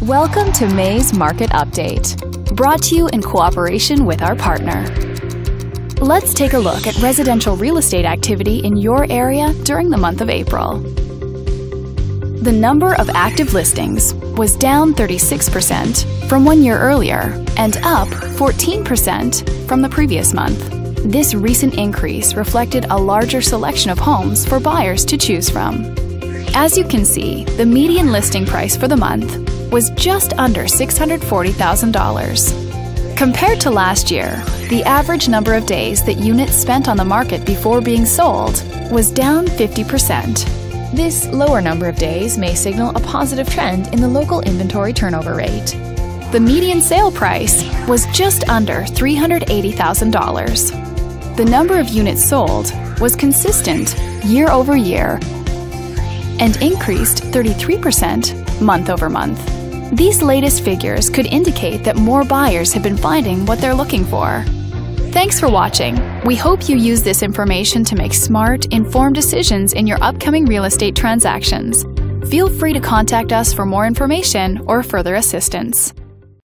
Welcome to May's Market Update, brought to you in cooperation with our partner. Let's take a look at residential real estate activity in your area during the month of April. The number of active listings was down 36% from 1 year earlier and up 14% from the previous month. This recent increase reflected a larger selection of homes for buyers to choose from. As you can see, the median listing price for the month was just under $640,000. Compared to last year, the average number of days that units spent on the market before being sold was down 50%. This lower number of days may signal a positive trend in the local inventory turnover rate. The median sale price was just under $380,000. The number of units sold was consistent year over year and increased 33% month over month. These latest figures could indicate that more buyers have been finding what they're looking for. Thanks for watching. We hope you use this information to make smart, informed decisions in your upcoming real estate transactions. Feel free to contact us for more information or further assistance.